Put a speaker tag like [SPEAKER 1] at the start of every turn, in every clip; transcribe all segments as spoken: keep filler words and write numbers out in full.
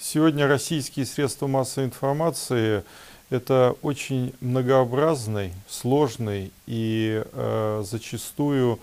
[SPEAKER 1] Сегодня российские средства массовой информации — это очень многообразный, сложный и э, зачастую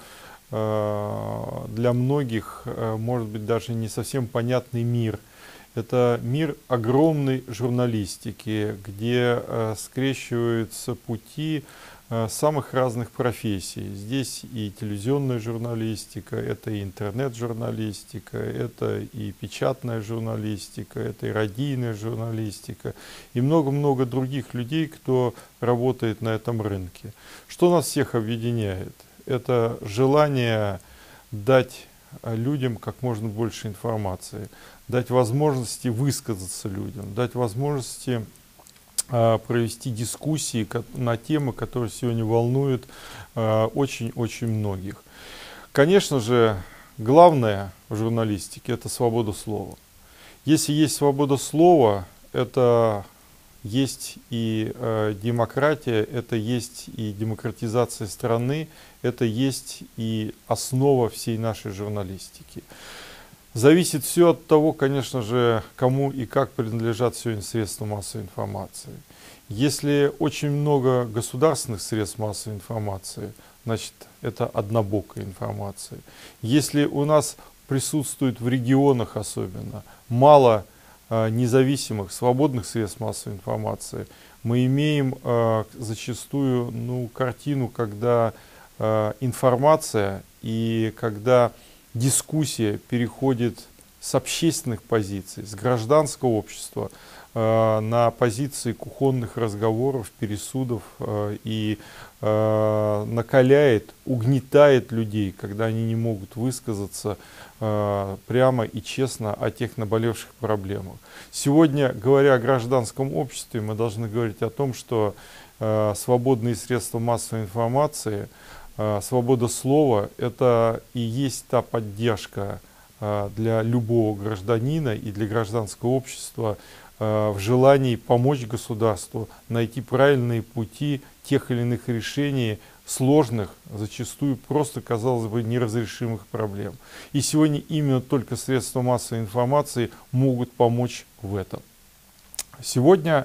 [SPEAKER 1] э, для многих, э, может быть, даже не совсем понятный мир. Это мир огромной журналистики, где э, скрещиваются пути э, самых разных профессий. Здесь и телевизионная журналистика, это и интернет-журналистика, это и печатная журналистика, это и радийная журналистика, и много-много других людей, кто работает на этом рынке. Что нас всех объединяет? Это желание дать людям как можно больше информации, дать возможности высказаться людям, дать возможности э, провести дискуссии на темы, которые сегодня волнуют очень-очень э, многих. Конечно же, главное в журналистике — это свобода слова. Если есть свобода слова, это есть и э, демократия, это есть и демократизация страны, это есть и основа всей нашей журналистики. Зависит все от того, конечно же, кому и как принадлежат сегодня средства массовой информации. Если очень много государственных средств массовой информации, значит, это однобокая информация. Если у нас присутствует в регионах особенно мало э, независимых, свободных средств массовой информации, мы имеем э, зачастую ну, картину, когда э, информация и когда дискуссия переходит с общественных позиций, с гражданского общества э, на позиции кухонных разговоров, пересудов э, и э, накаляет, угнетает людей, когда они не могут высказаться э, прямо и честно о тех наболевших проблемах. Сегодня, говоря о гражданском обществе, мы должны говорить о том, что э, свободные средства массовой информации, свобода слова — это и есть та поддержка для любого гражданина и для гражданского общества в желании помочь государству найти правильные пути тех или иных решений сложных, зачастую просто, казалось бы, неразрешимых проблем. И сегодня именно только средства массовой информации могут помочь в этом. Сегодня,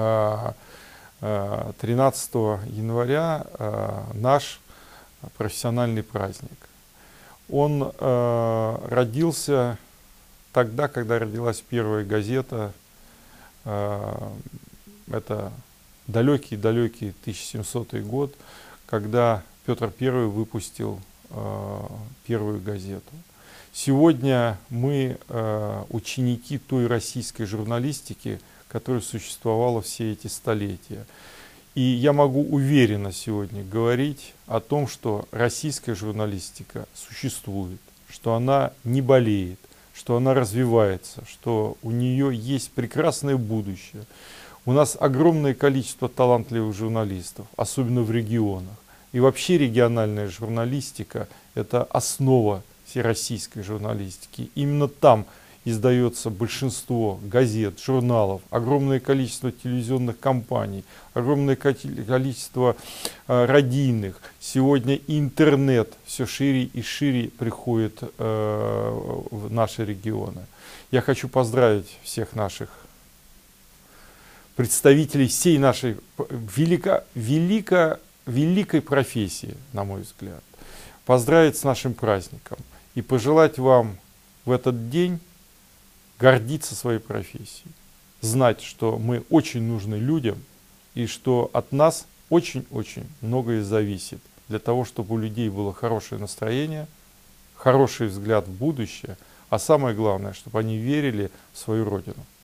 [SPEAKER 1] тринадцатого января, наш профессиональный праздник. Он э, родился тогда, когда родилась первая газета. Э, это далекий-далекий тысяча семисотый год, когда Петр Первый выпустил э, первую газету. Сегодня мы э, ученики той российской журналистики, которая существовала все эти столетия. И я могу уверенно сегодня говорить о том, что российская журналистика существует, что она не болеет, что она развивается, что у нее есть прекрасное будущее. У нас огромное количество талантливых журналистов, особенно в регионах. И вообще региональная журналистика — это основа всероссийской журналистики. Именно там издается большинство газет, журналов, огромное количество телевизионных компаний, огромное количество э, радийных. Сегодня интернет все шире и шире приходит э, в наши регионы. Я хочу поздравить всех наших представителей всей нашей велико, велико, великой профессии, на мой взгляд. Поздравить с нашим праздником и пожелать вам в этот день гордиться своей профессией, знать, что мы очень нужны людям и что от нас очень-очень многое зависит для того, чтобы у людей было хорошее настроение, хороший взгляд в будущее, а самое главное, чтобы они верили в свою Родину.